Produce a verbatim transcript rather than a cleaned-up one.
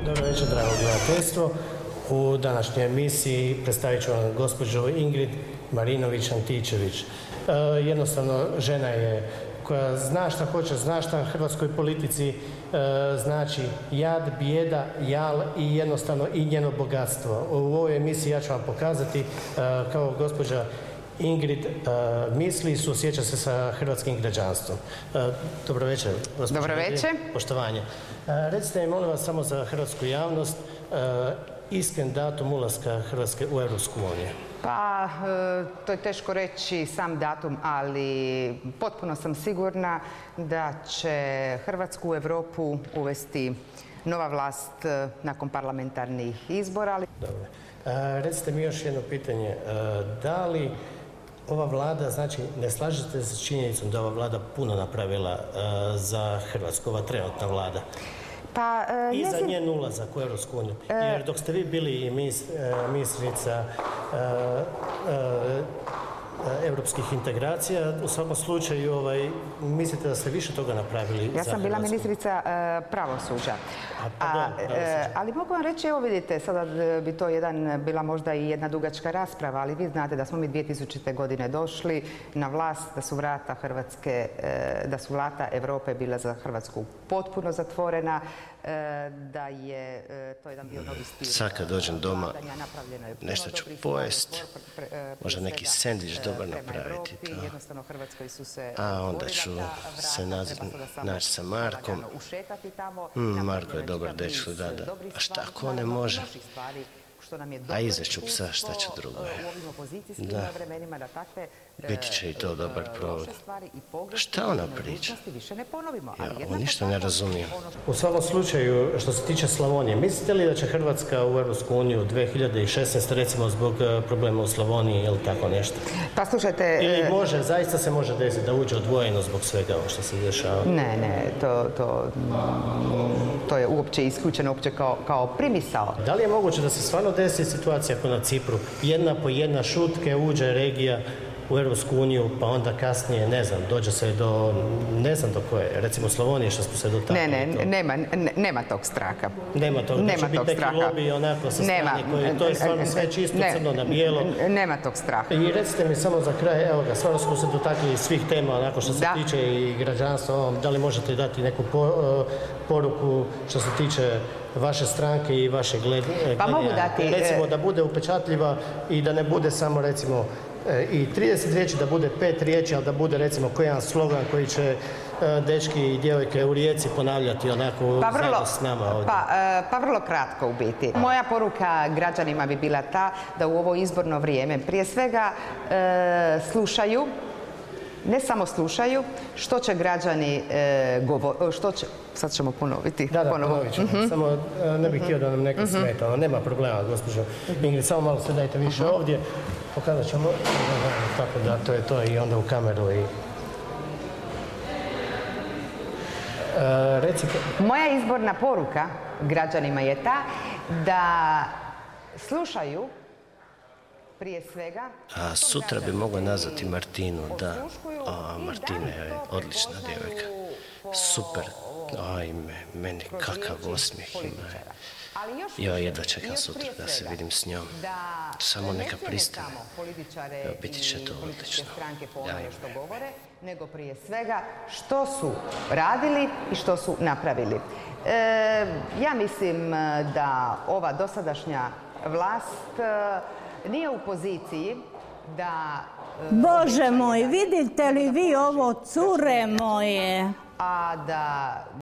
Dobro večer, drago gledateljstvo. U današnjoj emisiji predstavit ću vam gospođu Ingrid Marinović-Antičević. E, jednostavno, žena je koja zna šta hoće, zna šta hrvatskoj politici e, znači jad, bijeda, jal i jednostavno i njeno bogatstvo. U ovoj emisiji ja ću vam pokazati e, kao gospođa Ingrid uh, misli i suosjeća se sa hrvatskim građanstvom. Uh, dobro večer, gospođo. Dobro večer. Poštovanje. Uh, recite mi, molim vas, samo za hrvatsku javnost, uh, iskren datum ulaska Hrvatske u Europsku uniju. Pa, to je teško reći sam datum, ali potpuno sam sigurna da će Hrvatsku u Europu uvesti nova vlast nakon parlamentarnih izbora. Dobro. Uh, recite mi još jedno pitanje. Uh, da li ova vlada, znači, ne slažete se s činjenicom da ova vlada puno napravila uh, za Hrvatsku, ova trenutna vlada? Pa, uh, I njezin... za njen ulazak u Europsku uniju. Uh... Jer dok ste vi bili mis, uh, ministrica uh, uh, europskih integracija, u svakom slučaju ovaj, mislite da ste više toga napravili za Hrvatsku? Ja sam bila ministrica uh, pravosuđa. A, pardon, A, ali mogu vam reći, evo vidite, sada bi to jedan, bila možda i jedna dugačka rasprava, ali vi znate da smo mi dvije tisućite. godine došli na vlast, da su vrata Hrvatske, da su vrata Europe bila za Hrvatsku potpuno zatvorena, da je to jedan bio novi stil. Sad kad dođem doma, nešto ću pojest, možda neki sendvič dobar napraviti. A onda ću se naći sa Markom. Mm, Marko je dobar dečko, da, da. A šta ako ne može? A izveću psa, šta će drugo je. Da. Biti će i to dobar provod. Šta ona priča? Ja ovo ništa ne razumijem. U svakom slučaju, što se tiče Slavonije, mislite li da će Hrvatska u Europsku uniju dvije hiljade šesnaeste. recimo zbog problema u Slavoniji ili tako nešto? Pa slušajte... Ili može, zaista se može desiti da uđe odvojeno zbog svega ovo što se dešava? Ne, ne, to, to, to je uopće isključeno uopće kao, kao primisao. Da li je moguće da se stvarno desi situacija kao na Cipru, jedna po jedna šutke uđe regija u Europsku uniju, pa onda kasnije, ne znam, dođe se do, ne znam do koje, recimo Slavonije što smo se dotakli. Ne, ne, nema, ne, nema tog straha. Nema tog, da će biti neki lobby onako sa strane koji, to je stvarno sve čisto, ne, crno na bijelo. Nema tog straha. I recite mi samo za kraj, evo ga, stvarno smo se dotakli svih tema, onako što se da. tiče i građanstva, da li možete dati neku po, poruku što se tiče vaše stranke i vaše gledanja? Pa mogu dati. Recimo da bude upečatljiva i da ne bude samo, recimo, i trideset riječi, da bude pet riječi, ali da bude recimo koji jedan slogan koji će dečki i djevojke u Rijeci ponavljati onako pa vrlo, zajedno s nama ovdje. Pa, pa vrlo kratko u biti. Moja poruka građanima bi bila ta da u ovo izborno vrijeme prije svega e, slušaju, ne samo slušaju, što će građani e, govoriti, što će, sad ćemo ponoviti. Da, da, ponovo. ponovit ćemo. Mm-hmm. Samo ne bih htio da nam neko mm-hmm. smeta, ali nema problema, gospođo Ingrid, samo malo se dajte više mm-hmm. ovdje. Pokazat ćemo, tako da, to je to i onda u kameru i... E, recite... Moja izborna poruka građanima je ta da slušaju prije svega... A sutra bi mogla nazvati Martinu, da. A, Martina je odlična djevojka. Super. Aj, meni kakav osmijeh ima. Ja jedva čekam sutra da se vidim s njom. Samo neka pristane. Evo, biti će to odlično. Nego prije svega što su radili i što su napravili. E, ja mislim da ova dosadašnja vlast nije u poziciji da... Bože moj, vidite li vi ovo, cure moje? A da